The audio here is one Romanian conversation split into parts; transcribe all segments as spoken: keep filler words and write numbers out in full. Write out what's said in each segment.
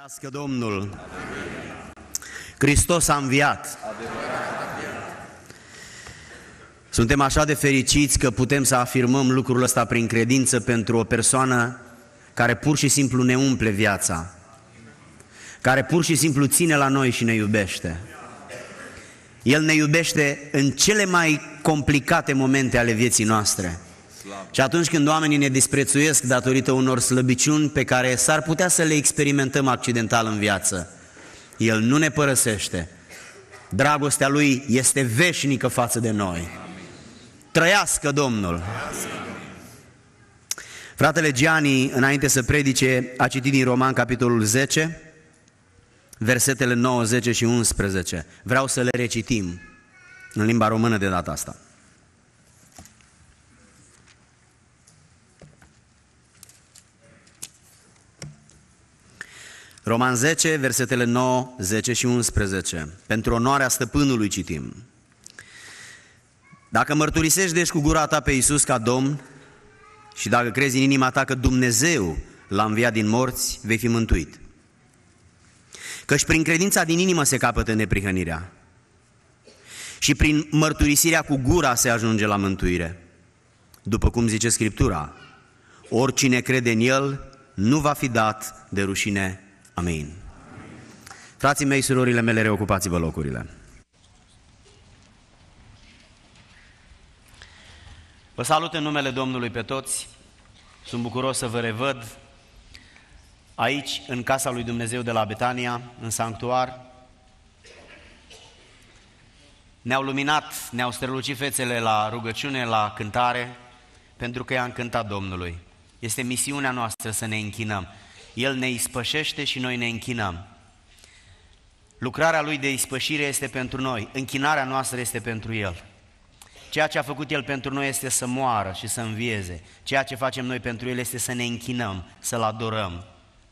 Trăiască Domnul! Hristos a înviat! Suntem așa de fericiți că putem să afirmăm lucrul ăsta prin credință pentru o persoană care pur și simplu ne umple viața, care pur și simplu ține la noi și ne iubește. El ne iubește în cele mai complicate momente ale vieții noastre. Și atunci când oamenii ne disprețuiesc datorită unor slăbiciuni pe care s-ar putea să le experimentăm accidental în viață, El nu ne părăsește. Dragostea Lui este veșnică față de noi. Trăiască Domnul! Fratele Gianni, înainte să predice, a citit din Roman, capitolul zece, versetele nouă, zece și unsprezece. Vreau să le recitim în limba română de data asta. Roman zece, versetele nouă, zece și unsprezece. Pentru onoarea stăpânului citim. Dacă mărturisești deci cu gura ta pe Iisus ca Domn și dacă crezi în inima ta că Dumnezeu l-a înviat din morți, vei fi mântuit. Căci prin credința din inimă se capătă neprihănirea și prin mărturisirea cu gura se ajunge la mântuire. După cum zice Scriptura, oricine crede în El nu va fi dat de rușine. Amin. Frații mei, surorile mele, reocupați-vă locurile. Vă salut în numele Domnului pe toți. Sunt bucuros să vă revăd aici, în casa lui Dumnezeu de la Betania, în sanctuar. Ne-au luminat, ne-au strălucit fețele la rugăciune, la cântare, pentru că i-am cântat Domnului. Este misiunea noastră să ne închinăm. El ne ispășește și noi ne închinăm. Lucrarea Lui de ispășire este pentru noi, închinarea noastră este pentru El. Ceea ce a făcut El pentru noi este să moară și să învieze. Ceea ce facem noi pentru El este să ne închinăm, să-L adorăm.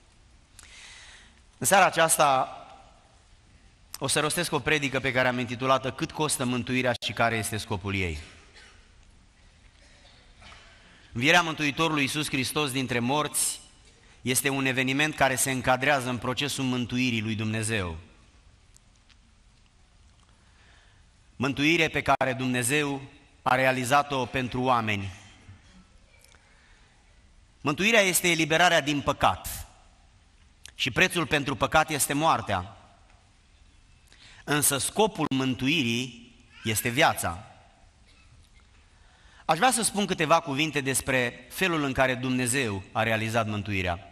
În seara aceasta o să rostesc o predică pe care am intitulat-o Cât costă mântuirea și care este scopul ei. Învierea Mântuitorului Iisus Hristos dintre morți este un eveniment care se încadrează în procesul mântuirii lui Dumnezeu. Mântuire pe care Dumnezeu a realizat-o pentru oameni. Mântuirea este eliberarea din păcat și prețul pentru păcat este moartea. Însă scopul mântuirii este viața. Aș vrea să spun câteva cuvinte despre felul în care Dumnezeu a realizat mântuirea.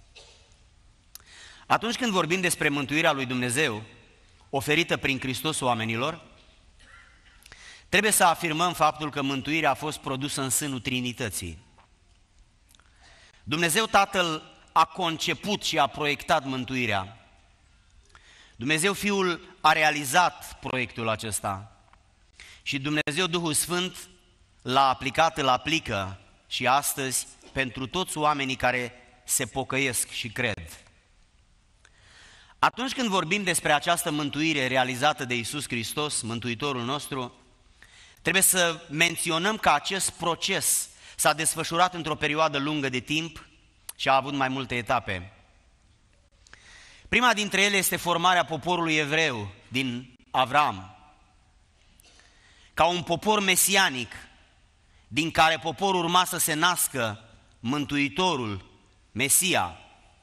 Atunci când vorbim despre mântuirea lui Dumnezeu, oferită prin Hristos oamenilor, trebuie să afirmăm faptul că mântuirea a fost produsă în sânul Trinității. Dumnezeu Tatăl a conceput și a proiectat mântuirea. Dumnezeu Fiul a realizat proiectul acesta și Dumnezeu Duhul Sfânt l-a aplicat, îl aplică și astăzi pentru toți oamenii care se pocăiesc și cred. Atunci când vorbim despre această mântuire realizată de Iisus Hristos, Mântuitorul nostru, trebuie să menționăm că acest proces s-a desfășurat într-o perioadă lungă de timp și a avut mai multe etape. Prima dintre ele este formarea poporului evreu din Avram, ca un popor mesianic, din care poporul urma să se nască Mântuitorul, Mesia.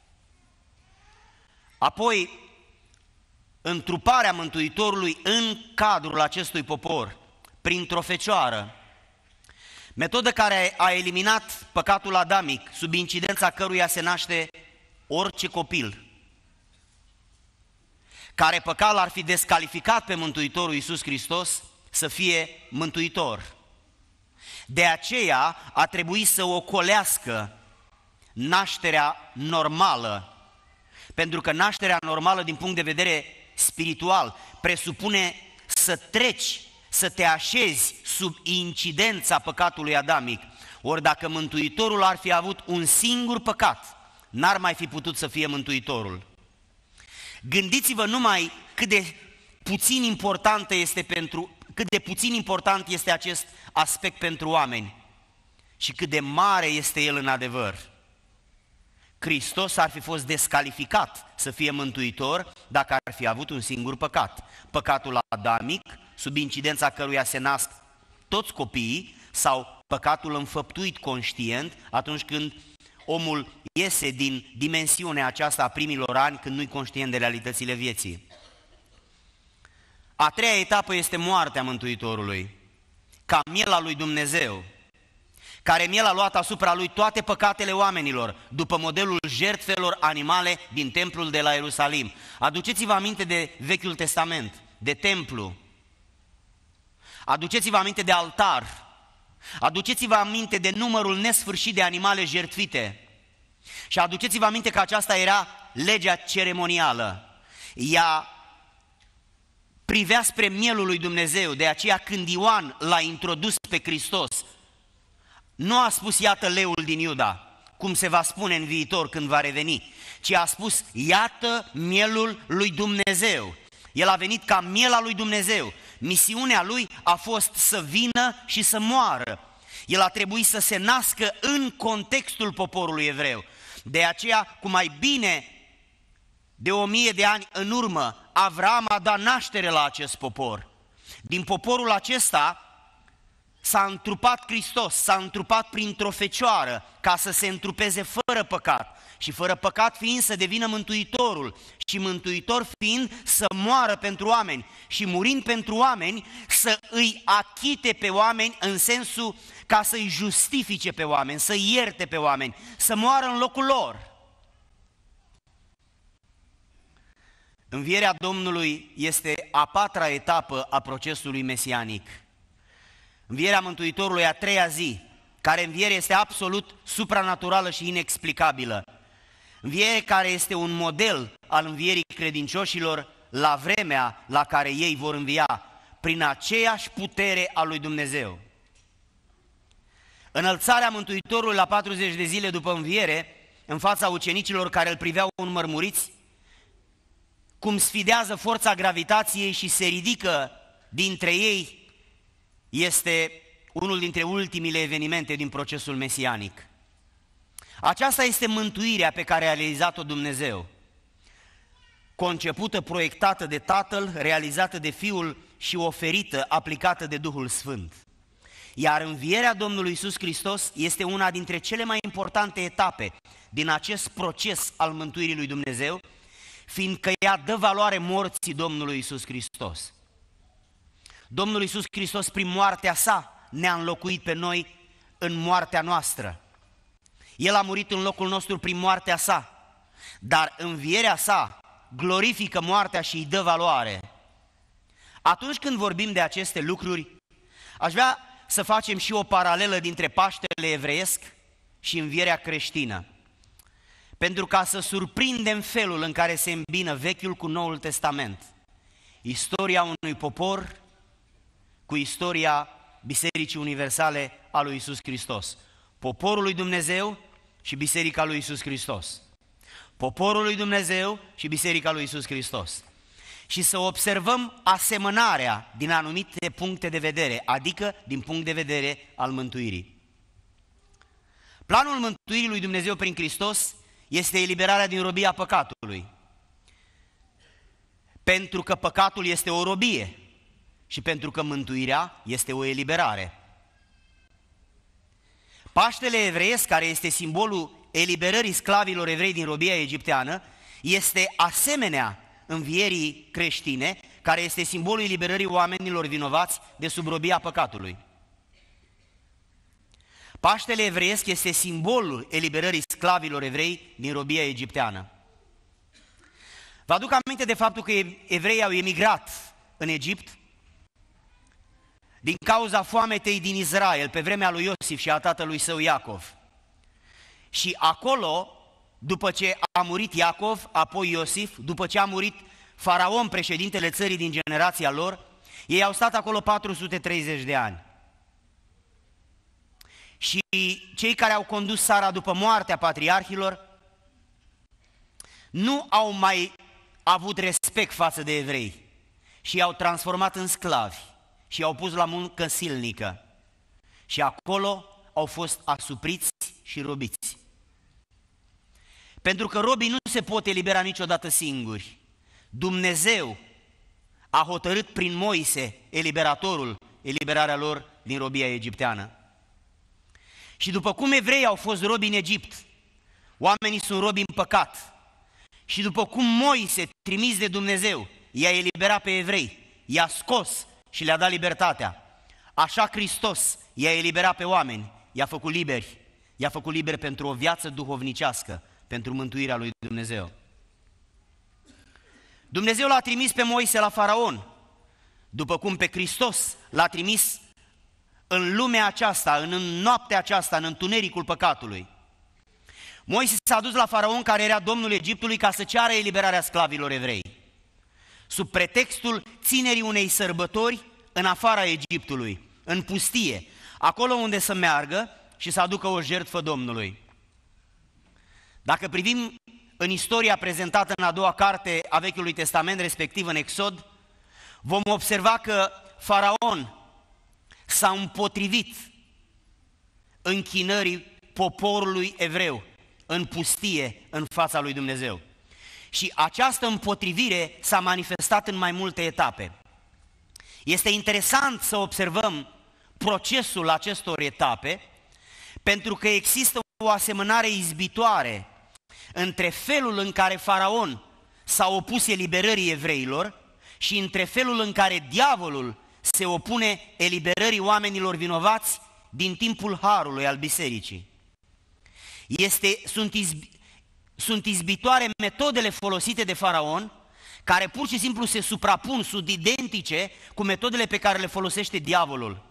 Apoi, întruparea Mântuitorului în cadrul acestui popor, printr-o fecioară, metodă care a eliminat păcatul adamic, sub incidența căruia se naște orice copil, care păcat l-ar fi descalificat pe Mântuitorul Iisus Hristos să fie mântuitor. De aceea a trebuit să ocolească nașterea normală, pentru că nașterea normală din punct de vedere spiritual presupune să treci, să te așezi sub incidența păcatului adamic. Ori dacă Mântuitorul ar fi avut un singur păcat, n-ar mai fi putut să fie Mântuitorul. Gândiți-vă numai cât de puțin importantă este pentru, cât de puțin important este acest aspect pentru oameni și cât de mare este el în adevăr. Hristos ar fi fost descalificat să fie mântuitor dacă ar fi avut un singur păcat. Păcatul adamic, sub incidența căruia se nasc toți copiii, sau păcatul înfăptuit conștient atunci când omul iese din dimensiunea aceasta a primilor ani, când nu-i conștient de realitățile vieții. A treia etapă este moartea Mântuitorului, ca miel al lui Dumnezeu, care miel a luat asupra lui toate păcatele oamenilor, după modelul jertfelor animale din templul de la Ierusalim. Aduceți-vă aminte de Vechiul Testament, de templu. Aduceți-vă aminte de altar. Aduceți-vă aminte de numărul nesfârșit de animale jertfite. Și aduceți-vă aminte că aceasta era legea ceremonială. Ea privea spre mielul lui Dumnezeu, de aceea când Ioan l-a introdus pe Hristos, nu a spus iată leul din Iuda, cum se va spune în viitor când va reveni, ci a spus iată mielul lui Dumnezeu. El a venit ca miel al lui Dumnezeu. Misiunea lui a fost să vină și să moară. El a trebuit să se nască în contextul poporului evreu. De aceea, cu mai bine de o mie de ani în urmă, Avraam a dat naștere la acest popor. Din poporul acesta s-a întrupat Hristos, s-a întrupat printr-o fecioară ca să se întrupeze fără păcat și fără păcat fiind să devină mântuitorul și mântuitor fiind să moară pentru oameni și murind pentru oameni să îi achite pe oameni în sensul ca să îi justifice pe oameni, să ierte pe oameni, să moară în locul lor. Învierea Domnului este a patra etapă a procesului mesianic. Învierea Mântuitorului a treia zi, care înviere este absolut supranaturală și inexplicabilă. Înviere care este un model al învierii credincioșilor la vremea la care ei vor învia, prin aceeași putere a lui Dumnezeu. Înălțarea Mântuitorului la patruzeci de zile după înviere, în fața ucenicilor care îl priveau înmărmuriți, cum sfidează forța gravitației și se ridică dintre ei, este unul dintre ultimile evenimente din procesul mesianic. Aceasta este mântuirea pe care a realizat-o Dumnezeu, concepută, proiectată de Tatăl, realizată de Fiul și oferită, aplicată de Duhul Sfânt. Iar învierea Domnului Iisus Hristos este una dintre cele mai importante etape din acest proces al mântuirii lui Dumnezeu, fiindcă ea dă valoare morții Domnului Iisus Hristos. Domnul Iisus Hristos, prin moartea sa, ne-a înlocuit pe noi în moartea noastră. El a murit în locul nostru prin moartea sa, dar învierea sa glorifică moartea și îi dă valoare. Atunci când vorbim de aceste lucruri, aș vrea să facem și o paralelă dintre Paștele evreiesc și învierea creștină, pentru ca să surprindem felul în care se îmbină Vechiul cu Noul Testament, istoria unui popor cu istoria Bisericii Universale a lui Iisus Hristos. Poporul lui Dumnezeu și Biserica lui Iisus Hristos. Poporul lui Dumnezeu și Biserica lui Iisus Hristos. Și să observăm asemănarea din anumite puncte de vedere, adică din punct de vedere al mântuirii. Planul mântuirii lui Dumnezeu prin Hristos este eliberarea din robia păcatului. Pentru că păcatul este o robie și pentru că mântuirea este o eliberare. Paștele evreiesc, care este simbolul eliberării sclavilor evrei din robia egipteană, este asemenea învierii creștine, care este simbolul eliberării oamenilor vinovați de sub robia păcatului. Paștele evreiesc este simbolul eliberării sclavilor evrei din robia egipteană. Vă aduc aminte de faptul că evreii au emigrat în Egipt din cauza foametei din Israel, pe vremea lui Iosif și a tatălui său Iacov. Și acolo, după ce a murit Iacov, apoi Iosif, după ce a murit Faraon, președintele țării din generația lor, ei au stat acolo patru sute treizeci de ani. Și cei care au condus țara după moartea patriarhilor nu au mai avut respect față de evrei și i-au transformat în sclavi și i-au pus la muncă silnică și acolo au fost asupriți și robiți. Pentru că robii nu se pot elibera niciodată singuri. Dumnezeu a hotărât prin Moise, eliberatorul, eliberarea lor din robia egipteană. Și după cum evreii au fost robi în Egipt, oamenii sunt robi în păcat. Și după cum Moise, trimis de Dumnezeu, i-a eliberat pe evrei, i-a scos și le-a dat libertatea, așa Hristos i-a eliberat pe oameni, i-a făcut liberi, i-a făcut liberi pentru o viață duhovnicească, pentru mântuirea lui Dumnezeu. Dumnezeu l-a trimis pe Moise la Faraon, după cum pe Hristos l-a trimis în lumea aceasta, în noaptea aceasta, în întunericul păcatului. Moise s-a dus la Faraon, care era domnul Egiptului, ca să ceară eliberarea sclavilor evrei, sub pretextul ținerii unei sărbători în afara Egiptului, în pustie, acolo unde să meargă și să aducă o jertfă Domnului. Dacă privim în istoria prezentată în a doua carte a Vechiului Testament, respectiv în Exod, vom observa că Faraon s-a împotrivit închinării poporului evreu în pustie în fața lui Dumnezeu. Și această împotrivire s-a manifestat în mai multe etape. Este interesant să observăm procesul acestor etape, pentru că există o asemănare izbitoare între felul în care Faraon s-a opus eliberării evreilor și între felul în care diavolul se opune eliberării oamenilor vinovați din timpul harului al bisericii. Este, sunt, izbi, sunt izbitoare metodele folosite de Faraon, care pur și simplu se suprapun, sunt identice cu metodele pe care le folosește diavolul.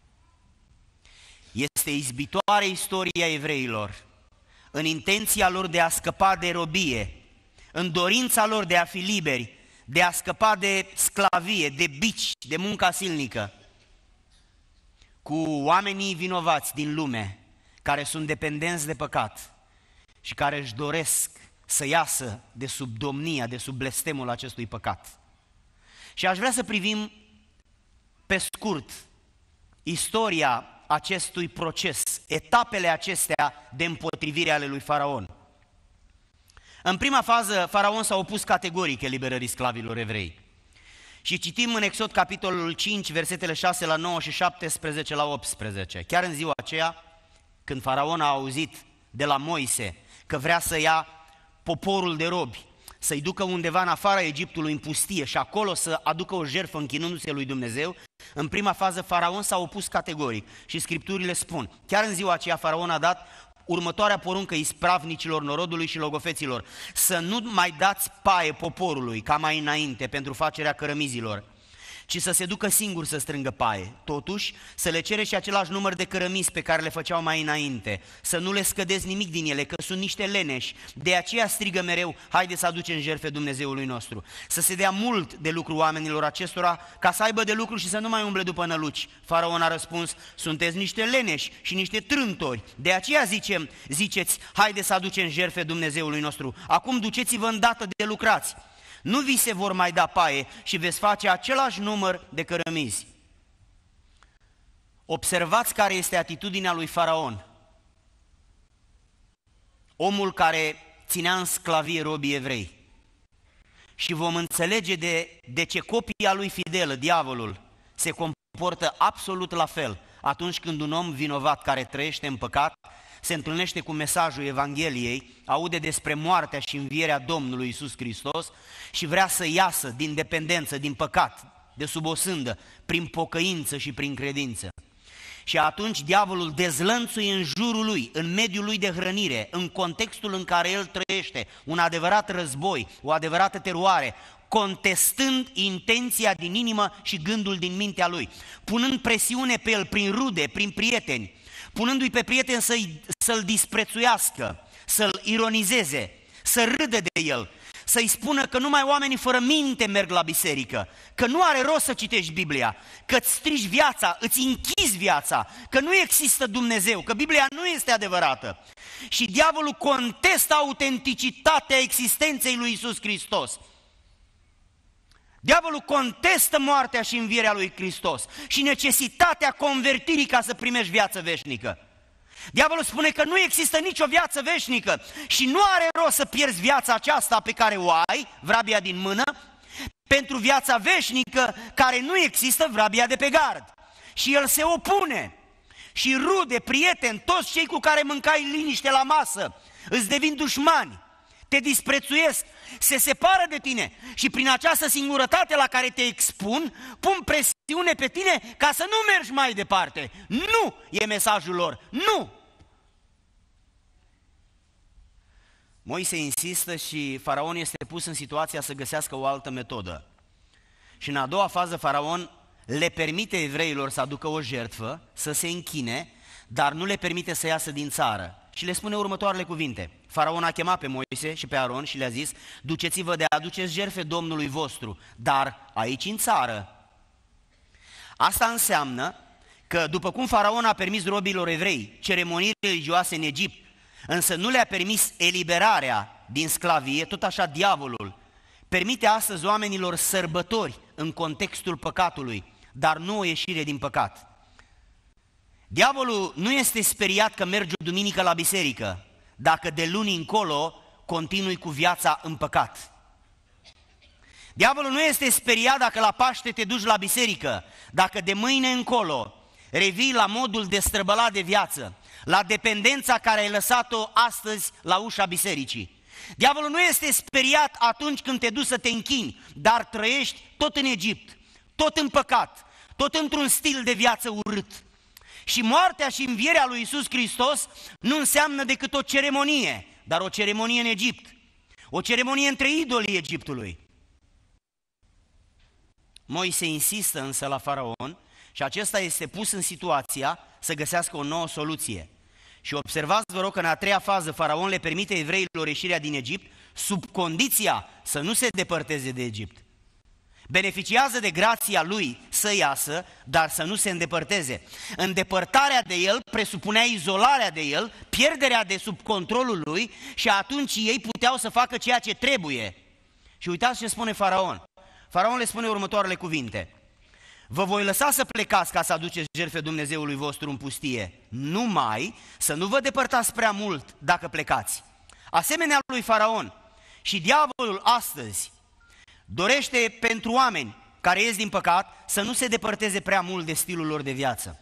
Este izbitoare istoria evreilor, în intenția lor de a scăpa de robie, în dorința lor de a fi liberi, de a scăpa de sclavie, de bici, de munca silnică, cu oamenii vinovați din lume, care sunt dependenți de păcat și care își doresc să iasă de sub domnia, de sub blestemul acestui păcat. Și aș vrea să privim pe scurt istoria acestui proces, etapele acestea de împotrivire ale lui Faraon. În prima fază, Faraon s-a opus categoric eliberării sclavilor evrei. Și citim în Exod capitolul cinci, versetele șase la nouă și șaptesprezece la optsprezece. Chiar în ziua aceea, când Faraon a auzit de la Moise că vrea să ia poporul de robi, să-i ducă undeva în afara Egiptului, în pustie, și acolo să aducă o jertfă închinându-se lui Dumnezeu, în prima fază Faraon s-a opus categoric și Scripturile spun, chiar în ziua aceea Faraon a dat următoarea poruncă ispravnicilor norodului și logofeților: să nu mai dați paie poporului ca mai înainte pentru facerea cărămizilor, ci să se ducă singur să strângă paie. Totuși, să le cere și același număr de cărămizi pe care le făceau mai înainte, să nu le scădeți nimic din ele, că sunt niște leneși. De aceea strigă mereu: haideți să aducem jertfe Dumnezeului nostru. Să se dea mult de lucru oamenilor acestora, ca să aibă de lucru și să nu mai umble după năluci. Faraon a răspuns: sunteți niște leneși și niște trântori. De aceea zicem, ziceți: haideți să aducem jertfe Dumnezeului nostru. Acum duceți-vă îndată de lucrați. Nu vi se vor mai da paie și veți face același număr de cărămizi. Observați care este atitudinea lui Faraon, omul care ținea în sclavie robii evrei. Și vom înțelege de, de ce copia lui fidelă, diavolul, se comportă absolut la fel atunci când un om vinovat care trăiește în păcat se întâlnește cu mesajul Evangheliei, aude despre moartea și învierea Domnului Iisus Hristos și vrea să iasă din dependență, din păcat, de sub o sândă, prin pocăință și prin credință. Și atunci diavolul dezlănțuie în jurul lui, în mediul lui de hrănire, în contextul în care el trăiește, un adevărat război, o adevărată teroare, contestând intenția din inimă și gândul din mintea lui, punând presiune pe el prin rude, prin prieteni, punându-i pe prieten să-i, să-l disprețuiască, să-l ironizeze, să râdă de el, să-i spună că numai oamenii fără minte merg la biserică, că nu are rost să citești Biblia, că îți strici viața, îți închizi viața, că nu există Dumnezeu, că Biblia nu este adevărată. Și diavolul contestă autenticitatea existenței lui Iisus Hristos. Diavolul contestă moartea și învierea lui Hristos și necesitatea convertirii ca să primești viață veșnică. Diavolul spune că nu există nicio viață veșnică și nu are rost să pierzi viața aceasta pe care o ai, vrabia din mână, pentru viața veșnică care nu există, vrabia de pe gard. Și el se opune. Și rude, prieteni, toți cei cu care mâncai liniște la masă, îți devin dușmani, te disprețuiesc, se separă de tine și prin această singurătate la care te expun, pun presiune pe tine ca să nu mergi mai departe. Nu e mesajul lor, nu! Moise insistă și Faraon este pus în situația să găsească o altă metodă. Și în a doua fază Faraon le permite evreilor să aducă o jertfă, să se închine, dar nu le permite să iasă din țară. Și le spune următoarele cuvinte. Faraon a chemat pe Moise și pe Aron și le-a zis: duceți-vă de a aduceți jertfe Domnului vostru, dar aici în țară. Asta înseamnă că după cum Faraon a permis robilor evrei ceremonii religioase în Egipt, însă nu le-a permis eliberarea din sclavie, tot așa diavolul permite astăzi oamenilor sărbători în contextul păcatului, dar nu o ieșire din păcat. Diavolul nu este speriat că mergi o duminică la biserică, dacă de luni încolo continui cu viața în păcat. Diavolul nu este speriat dacă la Paște te duci la biserică, dacă de mâine încolo revii la modul destrăbălat de viață, la dependența care ai lăsat-o astăzi la ușa bisericii. Diavolul nu este speriat atunci când te duci să te închini, dar trăiești tot în Egipt, tot în păcat, tot într-un stil de viață urât. Și moartea și învierea lui Iisus Hristos nu înseamnă decât o ceremonie, dar o ceremonie în Egipt, o ceremonie între idolii Egiptului. Moise insistă însă la Faraon și acesta este pus în situația să găsească o nouă soluție. Și observați, vă rog, că în a treia fază Faraon le permite evreilor ieșirea din Egipt sub condiția să nu se depărteze de Egipt. Beneficiază de grația lui să iasă, dar să nu se îndepărteze. Îndepărtarea de el presupunea izolarea de el, pierderea de sub controlul lui și atunci ei puteau să facă ceea ce trebuie. Și uitați ce spune Faraon. Faraon le spune următoarele cuvinte: vă voi lăsa să plecați ca să aduceți jertfe Dumnezeului vostru în pustie, numai să nu vă depărtați prea mult dacă plecați. Asemenea lui Faraon, și diavolul astăzi dorește pentru oameni care ies din păcat să nu se depărteze prea mult de stilul lor de viață.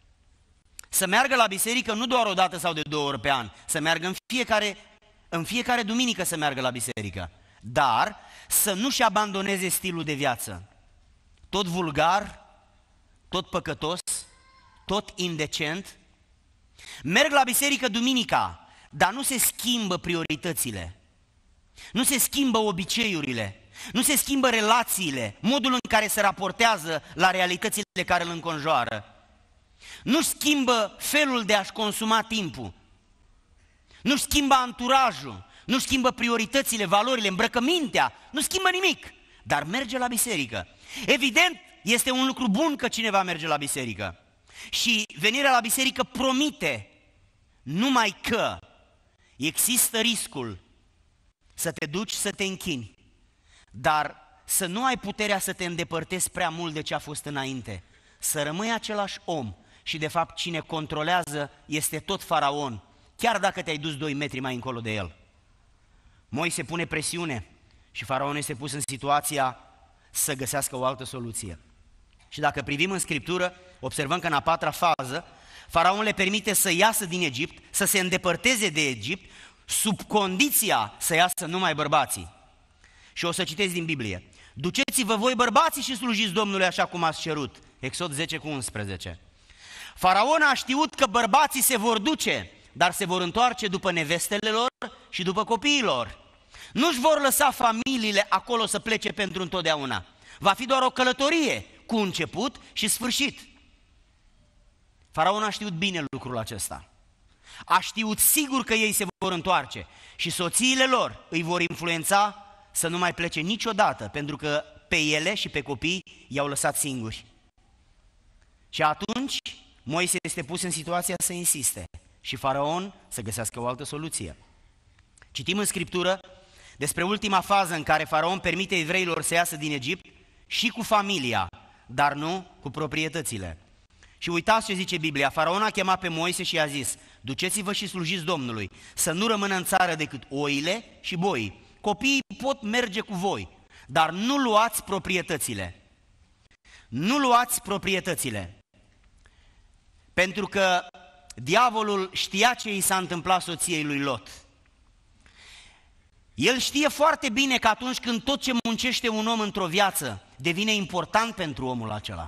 Să meargă la biserică nu doar o dată sau de două ori pe an, să meargă în fiecare, în fiecare duminică să meargă la biserică, dar să nu-și abandoneze stilul de viață. Tot vulgar, tot păcătos, tot indecent. Merg la biserică duminica, dar nu se schimbă prioritățile, nu se schimbă obiceiurile, nu se schimbă relațiile, modul în care se raportează la realitățile care îl înconjoară. Nu schimbă felul de a-și consuma timpul, nu schimbă anturajul, nu schimbă prioritățile, valorile, îmbrăcămintea, nu schimbă nimic, dar merge la biserică. Evident, este un lucru bun că cineva merge la biserică. Și venirea la biserică promite, numai că există riscul să te duci să te închini, dar să nu ai puterea să te îndepărtezi prea mult de ce a fost înainte, să rămâi același om și de fapt cine controlează este tot Faraon, chiar dacă te-ai dus doi metri mai încolo de el. Moise pune presiune și Faraon este pus în situația să găsească o altă soluție. Și dacă privim în Scriptură, observăm că în a patra fază, Faraon le permite să iasă din Egipt, să se îndepărteze de Egipt, sub condiția să iasă numai bărbații. Și o să citesc din Biblie. Duceți-vă voi bărbații și slujiți Domnului așa cum ați cerut. Exod zece cu unsprezece. Faraon a știut că bărbații se vor duce, dar se vor întoarce după nevestele lor și după copiilor. Nu-și vor lăsa familiile acolo să plece pentru întotdeauna. Va fi doar o călătorie cu început și sfârșit. Faraon a știut bine lucrul acesta. A știut sigur că ei se vor întoarce și soțiile lor îi vor influența să nu mai plece niciodată, pentru că pe ele și pe copii i-au lăsat singuri. Și atunci Moise este pus în situația să insiste și Faraon să găsească o altă soluție. Citim în Scriptură despre ultima fază în care Faraon permite evreilor să iasă din Egipt și cu familia, dar nu cu proprietățile. Și uitați ce zice Biblia, Faraon a chemat pe Moise și i-a zis, duceți-vă și slujiți Domnului, să nu rămână în țară decât oile și boii. Copiii pot merge cu voi, dar nu luați proprietățile. Nu luați proprietățile. Pentru că diavolul știa ce i s-a întâmplat soției lui Lot. El știe foarte bine că atunci când tot ce muncește un om într-o viață devine important pentru omul acela.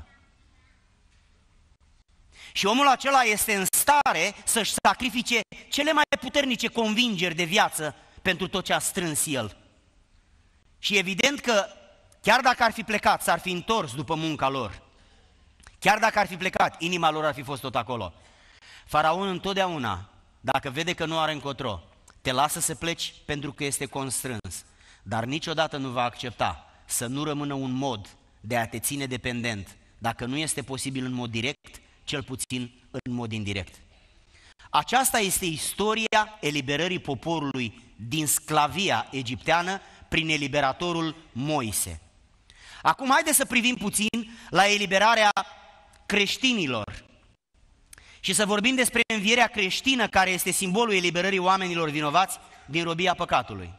Și omul acela este în stare să-și sacrifice cele mai puternice convingeri de viață pentru tot ce a strâns el. Și evident că chiar dacă ar fi plecat, s-ar fi întors după munca lor, chiar dacă ar fi plecat, inima lor ar fi fost tot acolo. Faraon întotdeauna, dacă vede că nu are încotro, te lasă să pleci pentru că este constrâns, dar niciodată nu va accepta să nu rămână un mod de a te ține dependent, dacă nu este posibil în mod direct, cel puțin în mod indirect. Aceasta este istoria eliberării poporului din sclavia egipteană prin eliberatorul Moise. Acum haideți să privim puțin la eliberarea creștinilor și să vorbim despre învierea creștină, care este simbolul eliberării oamenilor vinovați din robia păcatului.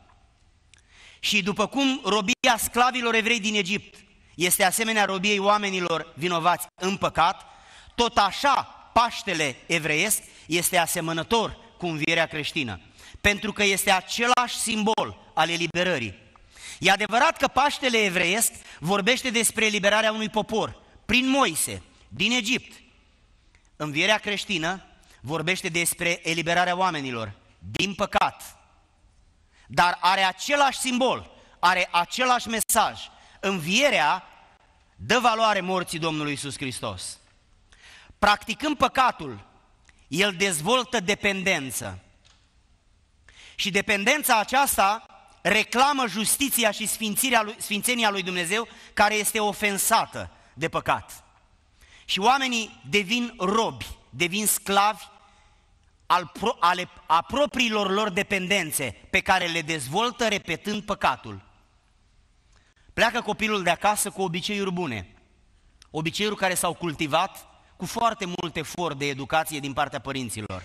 Și după cum robia sclavilor evrei din Egipt este asemenea robiei oamenilor vinovați în păcat, tot așa Paștele evreiesc este asemănător cu învierea creștină, pentru că este același simbol al eliberării. E adevărat că Paștele evreiesc vorbește despre eliberarea unui popor prin Moise din Egipt. Învierea creștină vorbește despre eliberarea oamenilor din păcat, dar are același simbol, are același mesaj. Învierea dă valoare morții Domnului Iisus Hristos. Practicând păcatul, el dezvoltă dependență. Și dependența aceasta reclamă justiția și sfințirea lui, sfințenia lui Dumnezeu, care este ofensată de păcat. Și oamenii devin robi, devin sclavi al pro, ale, a propriilor lor dependențe, pe care le dezvoltă repetând păcatul. Pleacă copilul de acasă cu obiceiuri bune, obiceiuri care s-au cultivat cu foarte mult efort de educație din partea părinților.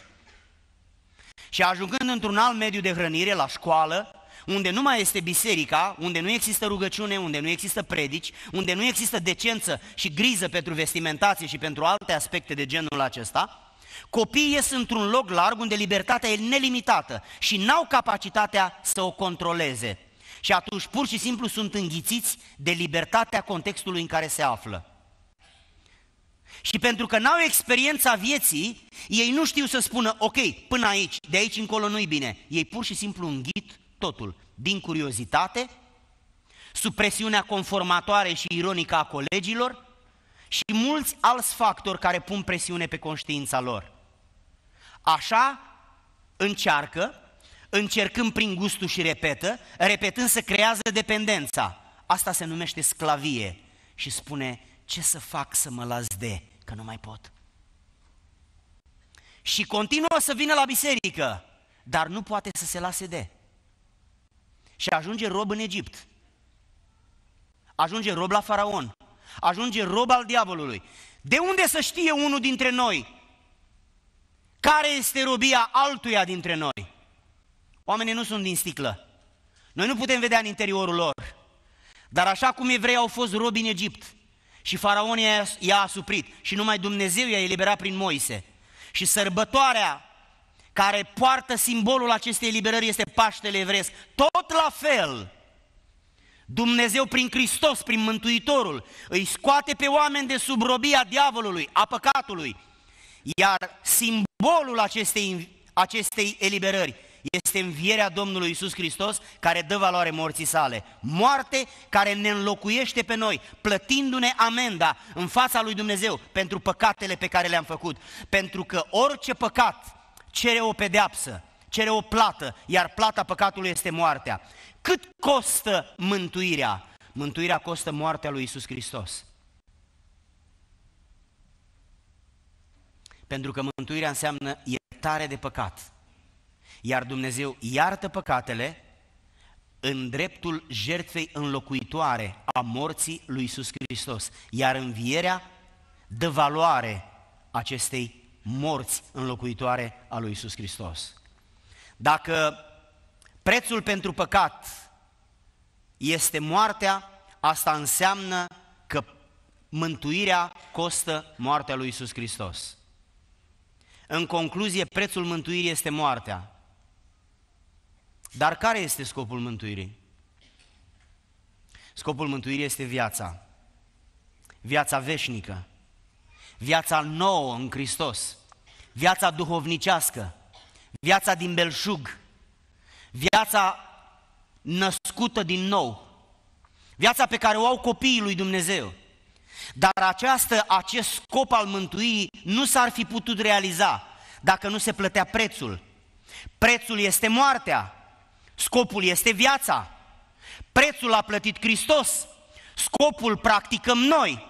Și ajungând într-un alt mediu de hrănire, la școală, unde nu mai este biserica, unde nu există rugăciune, unde nu există predici, unde nu există decență și grijă pentru vestimentație și pentru alte aspecte de genul acesta, copiii ies într-un loc larg unde libertatea e nelimitată și n-au capacitatea să o controleze. Și atunci pur și simplu sunt înghițiți de libertatea contextului în care se află. Și pentru că n-au experiența vieții, ei nu știu să spună, ok, până aici, de aici încolo nu-i bine. Ei pur și simplu înghit totul, din curiozitate, sub presiunea conformatoare și ironică a colegilor și mulți alți factori care pun presiune pe conștiința lor. Așa încearcă, încercând prin gustul și repetă, repetând să creează dependența. Asta se numește sclavie și spune, ce să fac să mă las de, că nu mai pot. Și continuă să vină la biserică, dar nu poate să se lase de. Și ajunge rob în Egipt. Ajunge rob la Faraon. Ajunge rob al diavolului. De unde să știe unul dintre noi care este robia altuia dintre noi? Oamenii nu sunt din sticlă. Noi nu putem vedea în interiorul lor. Dar așa cum evreii au fost robi în Egipt și Faraon i-a asuprit și numai Dumnezeu i-a eliberat prin Moise, și sărbătoarea care poartă simbolul acestei eliberări este Paștele evreiesc, tot la fel, Dumnezeu prin Hristos, prin Mântuitorul, îi scoate pe oameni de sub robia diavolului, a păcatului, iar simbolul acestei, acestei eliberări este învierea Domnului Iisus Hristos, care dă valoare morții sale. Moarte care ne înlocuiește pe noi, plătindu-ne amenda în fața lui Dumnezeu pentru păcatele pe care le-am făcut. Pentru că orice păcat cere o pedeapsă, cere o plată, iar plata păcatului este moartea. Cât costă mântuirea? Mântuirea costă moartea lui Iisus Hristos. Pentru că mântuirea înseamnă iertare de păcat. Iar Dumnezeu iartă păcatele în dreptul jertfei înlocuitoare a morții lui Iisus Hristos. Iar învierea dă valoare acestei morți înlocuitoare a lui Iisus Hristos. Dacă prețul pentru păcat este moartea, asta înseamnă că mântuirea costă moartea lui Iisus Hristos. În concluzie, prețul mântuirii este moartea. Dar care este scopul mântuirii? Scopul mântuirii este viața. Viața veșnică. Viața nouă în Hristos. Viața duhovnicească. Viața din belșug. Viața născută din nou. Viața pe care o au copiii lui Dumnezeu. Dar această, acest scop al mântuirii nu s-ar fi putut realiza dacă nu se plătea prețul. Prețul este moartea. Scopul este viața. Prețul l-a plătit Hristos. Scopul practicăm noi.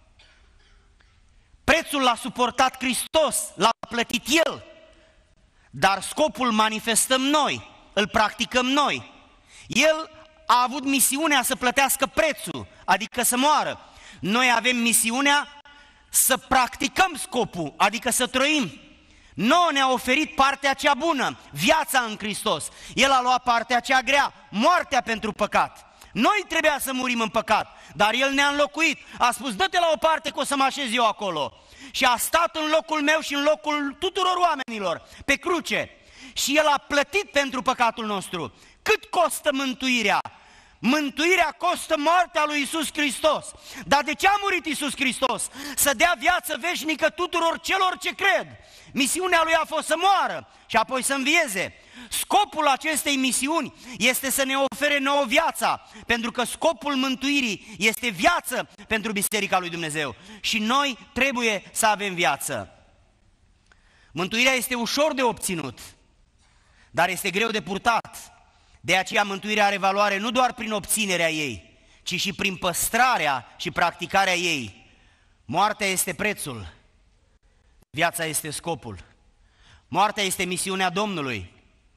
Prețul l-a suportat Hristos, l-a plătit El. Dar scopul manifestăm noi, îl practicăm noi. El a avut misiunea să plătească prețul, adică să moară. Noi avem misiunea să practicăm scopul, adică să trăim. Nouă ne-a oferit partea cea bună, viața în Hristos. El a luat partea cea grea, moartea pentru păcat. Noi trebuia să murim în păcat, dar El ne-a înlocuit. A spus, dă-te la o parte că o să mă așez eu acolo. Și a stat în locul meu și în locul tuturor oamenilor, pe cruce. Și El a plătit pentru păcatul nostru. Cât costă mântuirea? Mântuirea costă moartea lui Iisus Hristos. Dar de ce a murit Iisus Hristos? Să dea viață veșnică tuturor celor ce cred. Misiunea Lui a fost să moară și apoi să învieze. Scopul acestei misiuni este să ne ofere nouă viața, pentru că scopul mântuirii este viață pentru Biserica lui Dumnezeu. Și noi trebuie să avem viață. Mântuirea este ușor de obținut, dar este greu de purtat. De aceea mântuirea are valoare nu doar prin obținerea ei, ci și prin păstrarea și practicarea ei. Moartea este prețul, viața este scopul. Moartea este misiunea Domnului,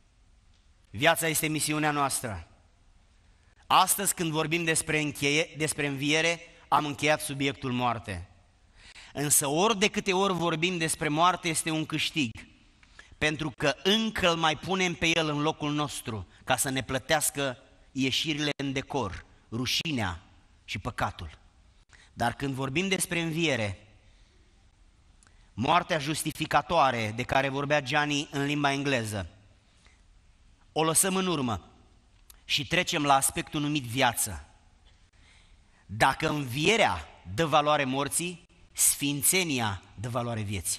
viața este misiunea noastră. Astăzi, când vorbim despre, încheie, despre înviere, am încheiat subiectul moarte. Însă ori de câte ori vorbim despre moarte este un câștig, pentru că încă îl mai punem pe El în locul nostru, ca să ne plătească ieșirile în decor, rușinea și păcatul. Dar când vorbim despre înviere, moartea justificatoare de care vorbea Gianni în limba engleză, o lăsăm în urmă și trecem la aspectul numit viață. Dacă învierea dă valoare morții, sfințenia dă valoare vieții.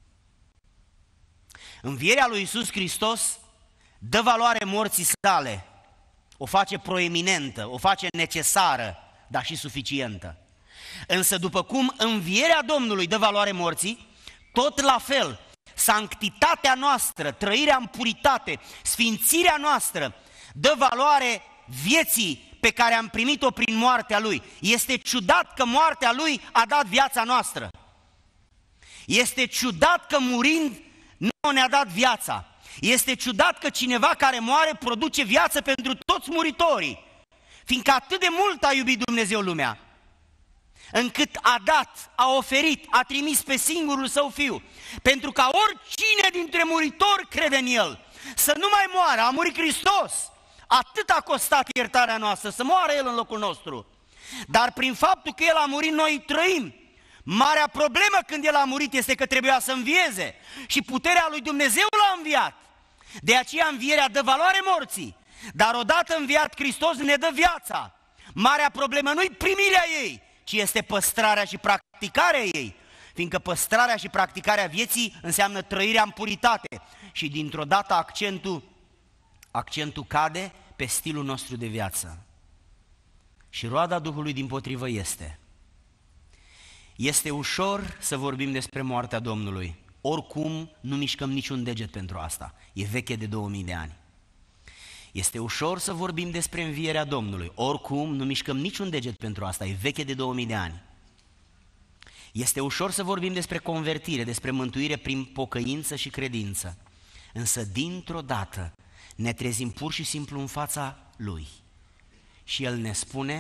Învierea lui Iisus Hristos dă valoare morții sale, o face proeminentă, o face necesară, dar și suficientă. Însă după cum învierea Domnului dă valoare morții, tot la fel, sanctitatea noastră, trăirea în puritate, sfințirea noastră, dă valoare vieții pe care am primit-o prin moartea Lui. Este ciudat că moartea Lui a dat viața noastră. Este ciudat că murind nu ne-a dat viața. Este ciudat că cineva care moare produce viață pentru toți muritorii, fiindcă atât de mult a iubit Dumnezeu lumea, încât a dat, a oferit, a trimis pe singurul Său Fiu, pentru ca oricine dintre muritori crede în El să nu mai moară. A murit Hristos, atât a costat iertarea noastră, să moară El în locul nostru. Dar prin faptul că El a murit, noi trăim. Marea problemă când El a murit este că trebuia să învieze și puterea lui Dumnezeu L-a înviat. De aceea învierea dă valoare morții, dar odată înviat Hristos ne dă viața. Marea problemă nu-i primirea ei, ci este păstrarea și practicarea ei, fiindcă păstrarea și practicarea vieții înseamnă trăirea în puritate și dintr-o dată accentul, accentul cade pe stilul nostru de viață. Și roada Duhului dimpotrivă este... Este ușor să vorbim despre moartea Domnului, oricum nu mișcăm niciun deget pentru asta, e veche de două mii de ani. Este ușor să vorbim despre învierea Domnului, oricum nu mișcăm niciun deget pentru asta, e veche de două mii de ani. Este ușor să vorbim despre convertire, despre mântuire prin pocăință și credință, însă dintr-o dată ne trezim pur și simplu în fața Lui și El ne spune că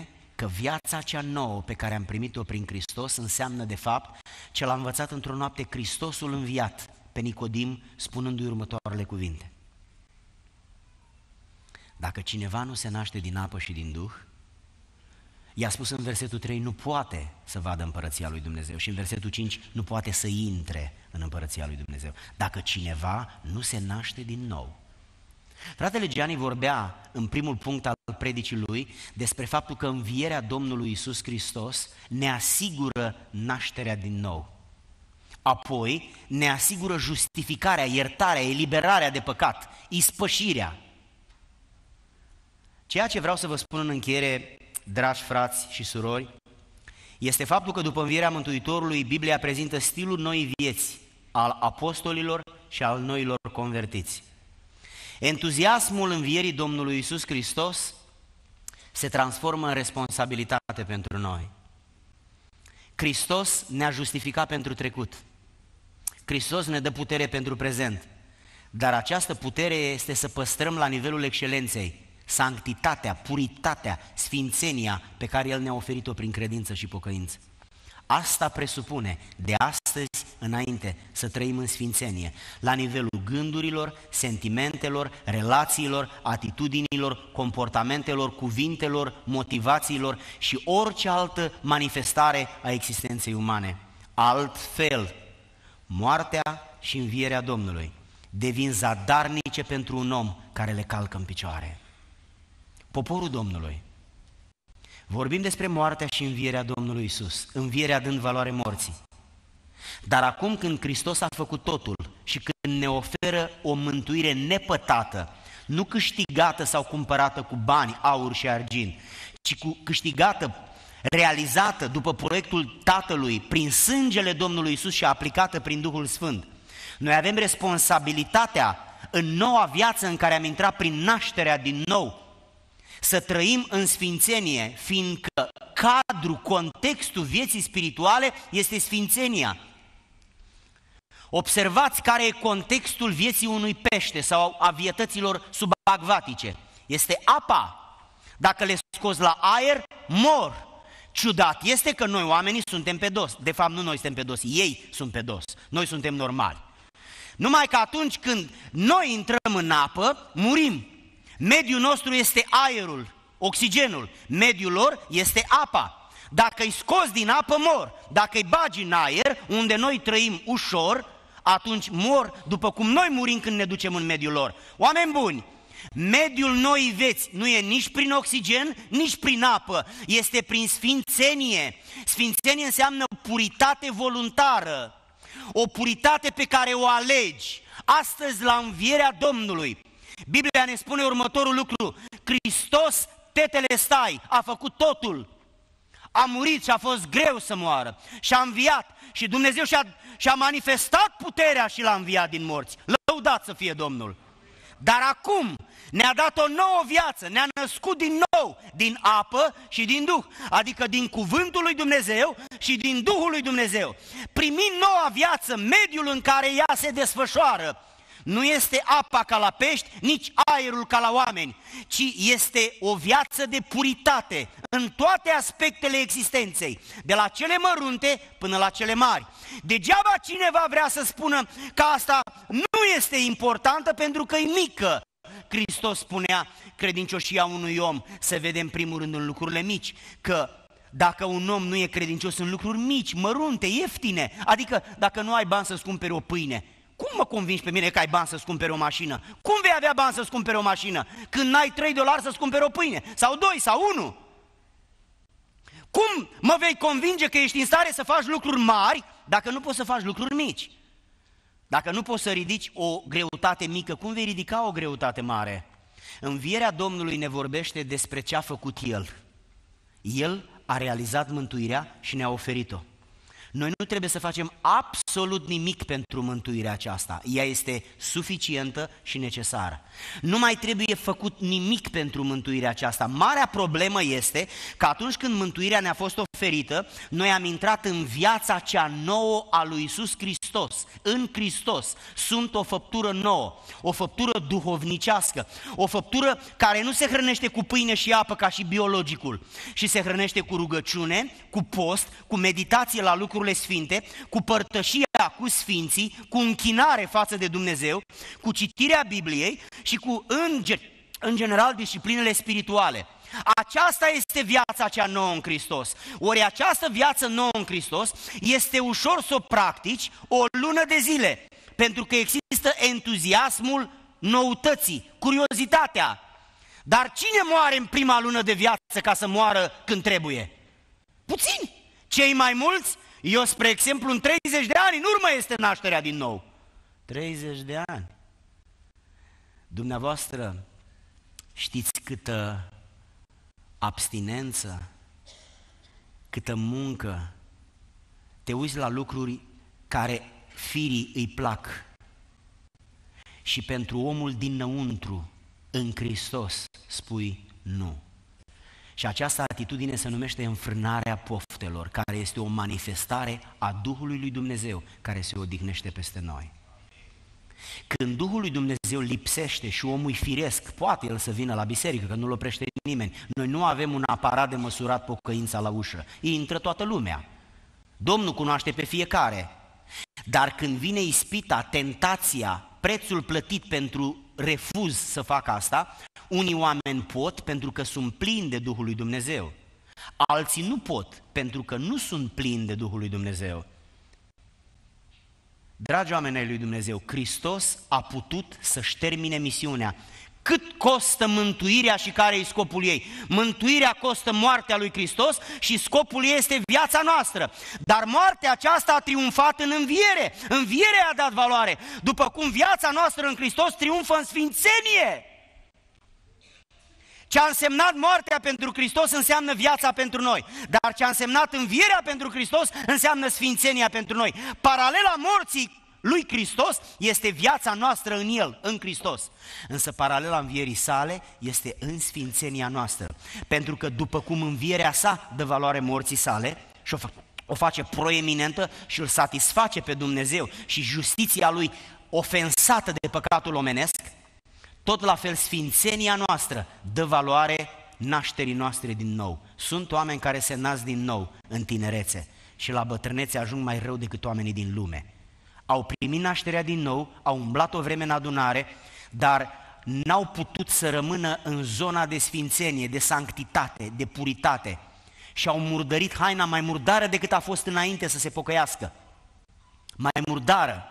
că viața cea nouă pe care am primit-o prin Hristos înseamnă de fapt ce l-a învățat într-o noapte Hristosul înviat pe Nicodim, spunându-i următoarele cuvinte. Dacă cineva nu se naște din apă și din Duh, i-a spus în versetul trei, nu poate să vadă împărăția lui Dumnezeu, și în versetul cinci, nu poate să intre în împărăția lui Dumnezeu. Dacă cineva nu se naște din nou. Fratele Gianni vorbea în primul punct al predicii lui despre faptul că învierea Domnului Iisus Hristos ne asigură nașterea din nou. Apoi ne asigură justificarea, iertarea, eliberarea de păcat, ispășirea. Ceea ce vreau să vă spun în încheiere, dragi frați și surori, este faptul că după învierea Mântuitorului, Biblia prezintă stilul noii vieți al apostolilor și al noilor convertiți. Entuziasmul învierii Domnului Iisus Hristos se transformă în responsabilitate pentru noi. Hristos ne-a justificat pentru trecut. Hristos ne dă putere pentru prezent. Dar această putere este să păstrăm la nivelul excelenței sanctitatea, puritatea, sfințenia pe care El ne-a oferit-o prin credință și pocăință. Asta presupune de astăzi înainte să trăim în sfințenie, la nivelul gândurilor, sentimentelor, relațiilor, atitudinilor, comportamentelor, cuvintelor, motivațiilor și orice altă manifestare a existenței umane. Altfel, moartea și învierea Domnului devin zadarnice pentru un om care le calcă în picioare. Poporul Domnului. Vorbim despre moartea și învierea Domnului Iisus, învierea dând valoare morții. Dar acum când Hristos a făcut totul și când ne oferă o mântuire nepătată, nu câștigată sau cumpărată cu bani, aur și argint, ci cu câștigată, realizată după proiectul Tatălui, prin sângele Domnului Iisus și aplicată prin Duhul Sfânt, noi avem responsabilitatea în noua viață în care am intrat prin nașterea din nou, să trăim în sfințenie, fiindcă cadrul, contextul vieții spirituale este sfințenia. Observați care e contextul vieții unui pește sau a vietăților subacvatice. Este apa. Dacă le scoți la aer, mor. Ciudat este că noi oamenii suntem pe dos. De fapt nu noi suntem pe dos, ei sunt pe dos. Noi suntem normali. Numai că atunci când noi intrăm în apă, murim. Mediul nostru este aerul, oxigenul, mediul lor este apa. Dacă îi scoți din apă, mor. Dacă îi bagi în aer, unde noi trăim ușor, atunci mor, după cum noi murim când ne ducem în mediul lor. Oameni buni, mediul noii vieți nu e nici prin oxigen, nici prin apă, este prin sfințenie. Sfințenie înseamnă puritate voluntară, o puritate pe care o alegi. Astăzi, la învierea Domnului, Biblia ne spune următorul lucru: Hristos, tetele stai, a făcut totul. A murit și a fost greu să moară și a înviat și Dumnezeu și-a, și-a manifestat puterea și l-a înviat din morți. Lăudat să fie Domnul! Dar acum ne-a dat o nouă viață, ne-a născut din nou din apă și din Duh, adică din cuvântul lui Dumnezeu și din Duhul lui Dumnezeu. Primind noua viață, mediul în care ea se desfășoară nu este apa ca la pești, nici aerul ca la oameni, ci este o viață de puritate în toate aspectele existenței, de la cele mărunte până la cele mari. Degeaba cineva vrea să spună că asta nu este importantă pentru că e mică. Hristos spunea: credincioșia unui om se vede în primul rând în lucrurile mici, că dacă un om nu e credincios în lucruri mici, mărunte, ieftine, adică dacă nu ai bani să-ți cumperi o pâine, cum mă convingi pe mine că ai bani să-ți cumperi o mașină? Cum vei avea bani să-ți cumperi o mașină când n-ai trei dolari să-ți cumperi o pâine? Sau doi, sau unu? Cum mă vei convinge că ești în stare să faci lucruri mari dacă nu poți să faci lucruri mici? Dacă nu poți să ridici o greutate mică, cum vei ridica o greutate mare? Învierea Domnului ne vorbește despre ce a făcut El. El a realizat mântuirea și ne-a oferit-o. Noi nu trebuie să facem absolut nimic pentru mântuirea aceasta. Ea este suficientă și necesară. Nu mai trebuie făcut nimic pentru mântuirea aceasta. Marea problemă este că atunci când mântuirea ne-a fost oferită, noi am intrat în viața cea nouă a lui Iisus Hristos. În Hristos sunt o făptură nouă, o făptură duhovnicească, o făptură care nu se hrănește cu pâine și apă ca și biologicul, și se hrănește cu rugăciune, cu post, cu meditație la lucrurile sfinte, cu părtășia cu sfinții, cu închinare față de Dumnezeu, cu citirea Bibliei și cu, în, în general, disciplinele spirituale. Aceasta este viața cea nouă în Hristos. Ori această viață nouă în Hristos este ușor să o practici o lună de zile, pentru că există entuziasmul noutății, curiozitatea. Dar cine moare în prima lună de viață ca să moară când trebuie? Puțini. Cei mai mulți, eu spre exemplu, în treizeci de ani în urmă este nașterea din nou. treizeci de ani. Dumneavoastră știți câtă abstinență, câtă muncă, te uiți la lucruri care firii îi plac și pentru omul dinăuntru, în Hristos, spui nu. Și această atitudine se numește înfrânarea poftelor, care este o manifestare a Duhului lui Dumnezeu, care se odihnește peste noi. Când Duhul lui Dumnezeu lipsește și omul firesc, poate el să vină la biserică, că nu-l oprește nimeni. Noi nu avem un aparat de măsurat pocăința la ușă. Intră toată lumea. Domnul cunoaște pe fiecare. Dar când vine ispita, tentația, prețul plătit pentru refuz să facă asta, unii oameni pot pentru că sunt plini de Duhul lui Dumnezeu. Alții nu pot pentru că nu sunt plini de Duhul lui Dumnezeu. Dragi oameni ai lui Dumnezeu, Hristos a putut să-și termine misiunea. Cât costă mântuirea și care e scopul ei? Mântuirea costă moartea lui Hristos și scopul ei este viața noastră. Dar moartea aceasta a triumfat în înviere. Învierea a dat valoare, după cum viața noastră în Hristos triumfă în sfințenie. Ce a însemnat moartea pentru Hristos înseamnă viața pentru noi, dar ce a însemnat învierea pentru Hristos înseamnă sfințenia pentru noi. Paralela morții lui Hristos este viața noastră în El, în Hristos. Însă paralela învierii sale este în sfințenia noastră, pentru că după cum învierea sa dă valoare morții sale și o, fa- o face proeminentă și îl satisface pe Dumnezeu și justiția lui ofensată de păcatul omenesc, tot la fel sfințenia noastră dă valoare nașterii noastre din nou. Sunt oameni care se nasc din nou în tinerețe și la bătrânețe ajung mai rău decât oamenii din lume. Au primit nașterea din nou, au umblat o vreme în adunare, dar n-au putut să rămână în zona de sfințenie, de sanctitate, de puritate și au murdărit haina mai murdară decât a fost înainte să se pocăiască. Mai murdară.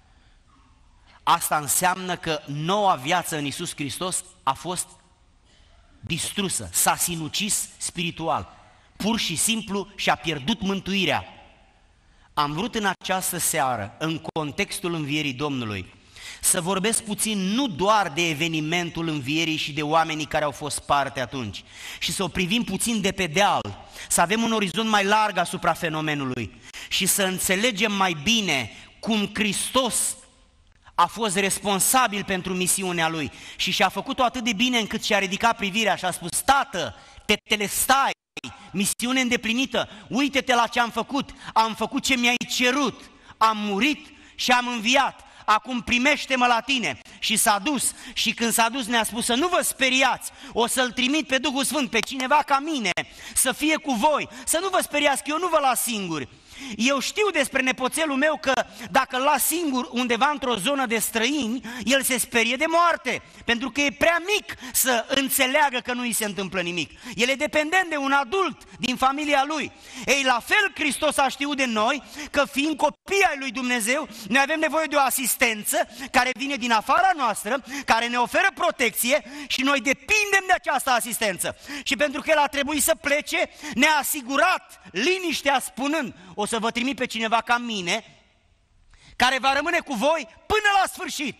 Asta înseamnă că noua viață în Iisus Hristos a fost distrusă, s-a sinucis spiritual, pur și simplu și-a pierdut mântuirea. Am vrut în această seară, în contextul învierii Domnului, să vorbesc puțin nu doar de evenimentul învierii și de oamenii care au fost parte atunci, și să o privim puțin de pe deal, să avem un orizont mai larg asupra fenomenului și să înțelegem mai bine cum Hristos a fost responsabil pentru misiunea Lui și și-a făcut-o atât de bine încât și-a ridicat privirea și a spus: Tată, te telestai, misiune îndeplinită, uite-te la ce am făcut, am făcut ce mi-ai cerut, am murit și am înviat, acum primește-mă la tine. Și s-a dus și când s-a dus ne-a spus să nu vă speriați, o să-L trimit pe Duhul Sfânt, pe cineva ca mine, să fie cu voi, să nu vă speriați că eu nu vă las singuri. Eu știu despre nepoțelul meu că dacă îl las singur undeva într-o zonă de străini, el se sperie de moarte, pentru că e prea mic să înțeleagă că nu îi se întâmplă nimic. El e dependent de un adult din familia lui. Ei, la fel Hristos a știut de noi că fiind copii ai lui Dumnezeu, noi avem nevoie de o asistență care vine din afara noastră, care ne oferă protecție și noi depindem de această asistență. Și pentru că El a trebuit să plece, ne-a asigurat liniștea spunând: o să vă trimit pe cineva ca mine, care va rămâne cu voi până la sfârșit.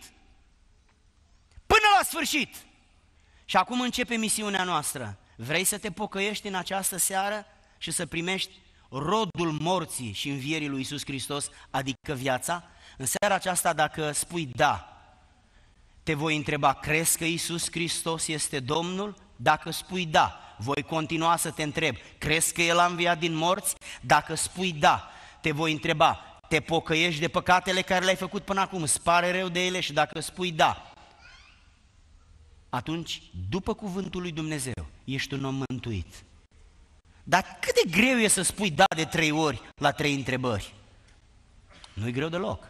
Până la sfârșit. Și acum începe misiunea noastră. Vrei să te pocăiești în această seară și să primești rodul morții și învierii lui Iisus Hristos, adică viața? În seara aceasta, dacă spui da, te voi întreba, crezi că Iisus Hristos este Domnul? Dacă spui da, voi continua să te întreb, crezi că El a înviat din morți? Dacă spui da, te voi întreba, te pocăiești de păcatele care le-ai făcut până acum, îți pare rău de ele? Și dacă spui da, atunci, după cuvântul lui Dumnezeu, ești un om mântuit. Dar cât de greu e să spui da de trei ori la trei întrebări? Nu-i greu deloc.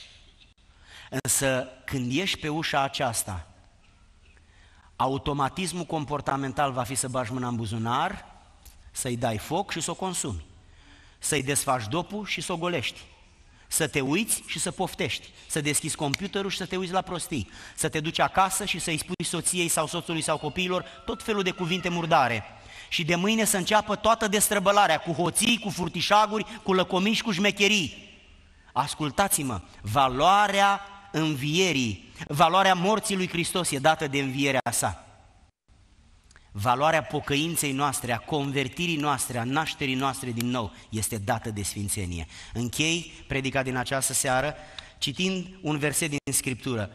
Însă, când ești pe ușa aceasta, automatismul comportamental va fi să bagi mâna în buzunar, să-i dai foc și să o consumi, să-i desfaci dopul și să o golești, să te uiți și să poftești, să deschizi computerul și să te uiți la prostii, să te duci acasă și să-i spui soției sau soțului sau copiilor tot felul de cuvinte murdare și de mâine să înceapă toată destrăbălarea cu hoții, cu furtișaguri, cu lăcomiși, cu șmecherii. Ascultați-mă, valoarea învierii, valoarea morții lui Hristos e dată de învierea sa. Valoarea pocăinței noastre, a convertirii noastre, a nașterii noastre din nou este dată de sfințenie. Închei predica din această seară citind un verset din Scriptură.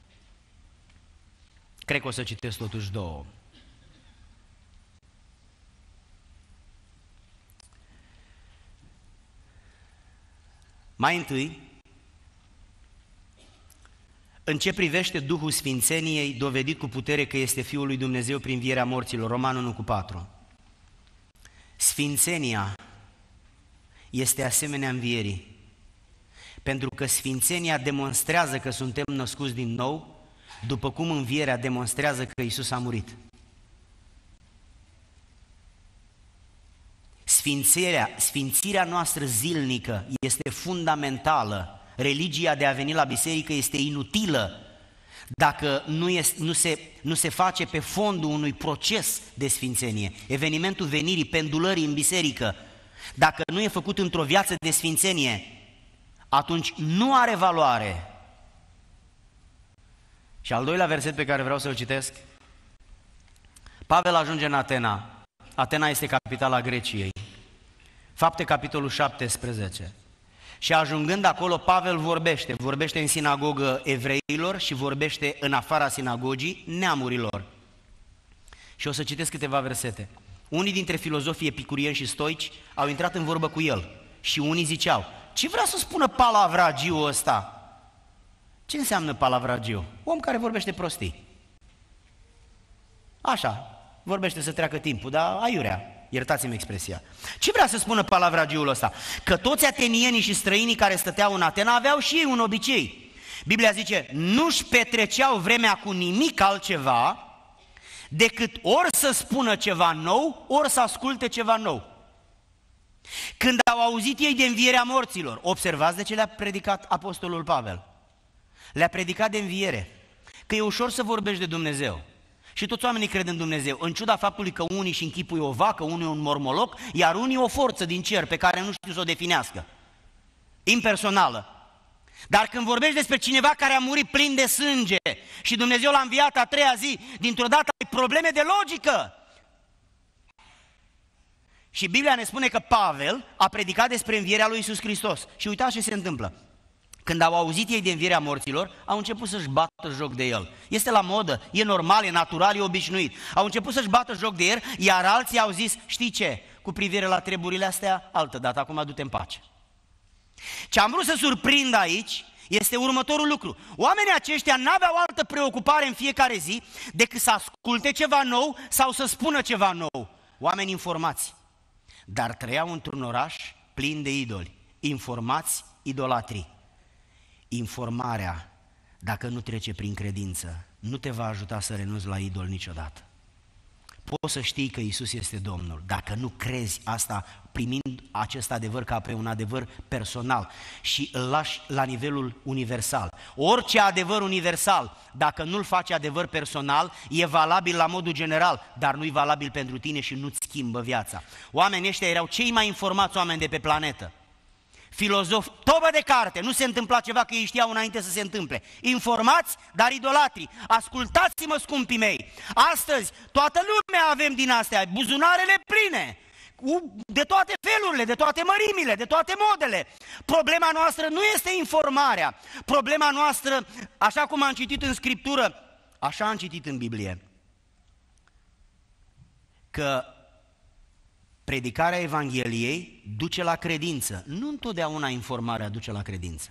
Cred că o să citesc totuși două. Mai întâi, în ce privește Duhul Sfințeniei, dovedit cu putere că este Fiul lui Dumnezeu prin învierea morților, Roman unu cu patru. Sfințenia este asemenea învierii, pentru că sfințenia demonstrează că suntem născuți din nou, după cum învierea demonstrează că Iisus a murit. Sfințirea, sfințirea noastră zilnică este fundamentală. Religia de a veni la biserică este inutilă dacă nu, este, nu, se, nu se face pe fondul unui proces de sfințenie. Evenimentul venirii, pendulării în biserică, dacă nu e făcut într-o viață de sfințenie, atunci nu are valoare. Și al doilea verset pe care vreau să-l citesc, Pavel ajunge în Atena. Atena este capitala Greciei. Fapte, capitolul șaptesprezece. Și ajungând acolo, Pavel vorbește, vorbește în sinagogă evreilor și vorbește în afara sinagogii neamurilor. Și o să citesc câteva versete. Unii dintre filozofii epicurieni și stoici au intrat în vorbă cu el și unii ziceau, ce vrea să spună palavragiul ăsta? Ce înseamnă palavragiu? Om care vorbește prostii. Așa, vorbește să treacă timpul, dar aiurea. Iertați-mi expresia. Ce vrea să spună palavragiul ăsta? Că toți atenienii și străinii care stăteau în Atena aveau și ei un obicei. Biblia zice, nu-și petreceau vremea cu nimic altceva decât ori să spună ceva nou, ori să asculte ceva nou. Când au auzit ei de învierea morților, observați de ce le-a predicat apostolul Pavel. Le-a predicat de înviere, că e ușor să vorbești de Dumnezeu. Și toți oamenii cred în Dumnezeu, în ciuda faptului că unii își închipuie o vacă, unii un mormoloc, iar unii o forță din cer pe care nu știu să o definească. Impersonală. Dar când vorbești despre cineva care a murit plin de sânge și Dumnezeu l-a înviat a treia zi, dintr-o dată ai probleme de logică. Și Biblia ne spune că Pavel a predicat despre învierea lui Iisus Hristos. Și uitați ce se întâmplă. Când au auzit ei de învierea morților, au început să-și bată joc de el. Este la modă, e normal, e natural, e obișnuit. Au început să-și bată joc de el, iar alții au zis, știi ce, cu privire la treburile astea, altă dată, acum du-te în pace. Ce am vrut să surprind aici este următorul lucru. Oamenii aceștia n-aveau altă preocupare în fiecare zi decât să asculte ceva nou sau să spună ceva nou. Oameni informați, dar trăiau într-un oraș plin de idoli, informați, idolatrii. Informarea, dacă nu trece prin credință, nu te va ajuta să renunți la idol niciodată. Poți să știi că Iisus este Domnul, dacă nu crezi asta, primind acest adevăr ca pe un adevăr personal și îl lași la nivelul universal. Orice adevăr universal, dacă nu-l faci adevăr personal, e valabil la modul general, dar nu-i valabil pentru tine și nu-ți schimbă viața. Oamenii ăștia erau cei mai informați oameni de pe planetă. Filozofi, tobă de carte, nu se întâmpla ceva că ei știau înainte să se întâmple. Informați, dar idolatri. Ascultați-mă, scumpii mei, astăzi toată lumea avem din astea, buzunarele pline. de toate felurile, de toate mărimile, de toate modele. Problema noastră nu este informarea. Problema noastră, așa cum am citit în Scriptură, așa am citit în Biblie, că predicarea Evangheliei duce la credință. Nu întotdeauna informarea duce la credință.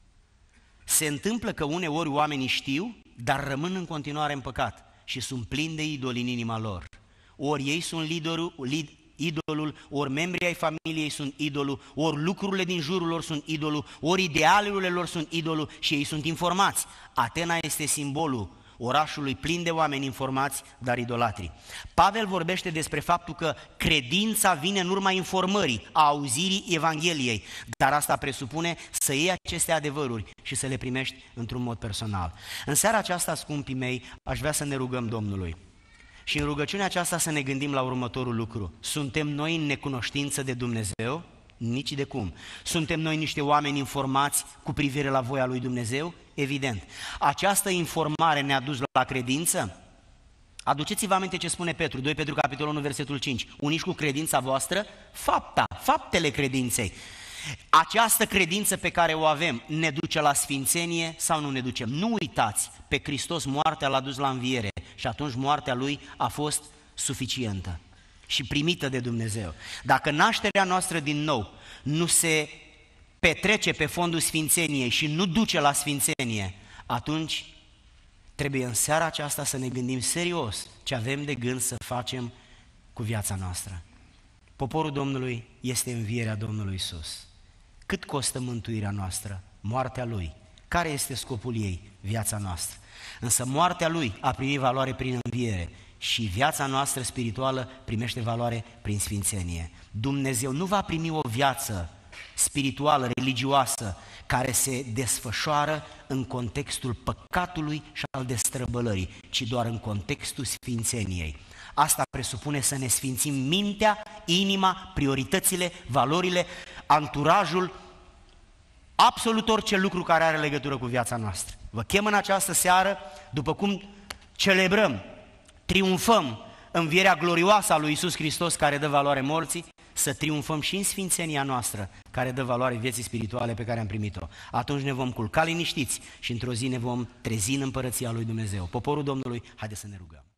Se întâmplă că uneori oamenii știu, dar rămân în continuare în păcat și sunt plini de idoli în inima lor. Ori ei sunt liderul, lid, idolul, ori membrii ai familiei sunt idolul, ori lucrurile din jurul lor sunt idolul, ori idealurile lor sunt idolul și ei sunt informați. Atena este simbolul orașului plin de oameni informați, dar idolatri. Pavel vorbește despre faptul că credința vine în urma informării, a auzirii Evangheliei, dar asta presupune să iei aceste adevăruri și să le primești într-un mod personal. În seara aceasta, scumpii mei, aș vrea să ne rugăm Domnului. Și în rugăciunea aceasta să ne gândim la următorul lucru. Suntem noi în necunoștință de Dumnezeu? Nici de cum. Suntem noi niște oameni informați cu privire la voia lui Dumnezeu? Evident. Această informare ne-a dus la credință? Aduceți-vă aminte ce spune Petru, doi Petru capitolul unu, versetul cinci. Uniți cu credința voastră fapta, faptele credinței. Această credință pe care o avem ne duce la sfințenie sau nu ne duce? Nu uitați, pe Hristos moartea l-a dus la înviere și atunci moartea Lui a fost suficientă și primită de Dumnezeu. Dacă nașterea noastră din nou nu se petrece pe fondul sfințeniei și nu duce la sfințenie, atunci trebuie în seara aceasta să ne gândim serios ce avem de gând să facem cu viața noastră. Poporul Domnului este învierea Domnului Iisus. Cât costă mântuirea noastră? Moartea Lui. Care este scopul ei? Viața noastră. Însă moartea Lui a primit valoare prin înviere și viața noastră spirituală primește valoare prin sfințenie. Dumnezeu nu va primi o viață spirituală, religioasă, care se desfășoară în contextul păcatului și al destrăbălării, ci doar în contextul sfințeniei. Asta presupune să ne sfințim mintea, inima, prioritățile, valorile, anturajul, absolut orice lucru care are legătură cu viața noastră. Vă chem în această seară, după cum celebrăm, triumfăm învierea glorioasă a lui Iisus Hristos care dă valoare morții, să triumfăm și în sfințenia noastră care dă valoare vieții spirituale pe care am primit-o. Atunci ne vom culca liniștiți și într-o zi ne vom trezi în împărăția lui Dumnezeu. Poporul Domnului, haideți să ne rugăm.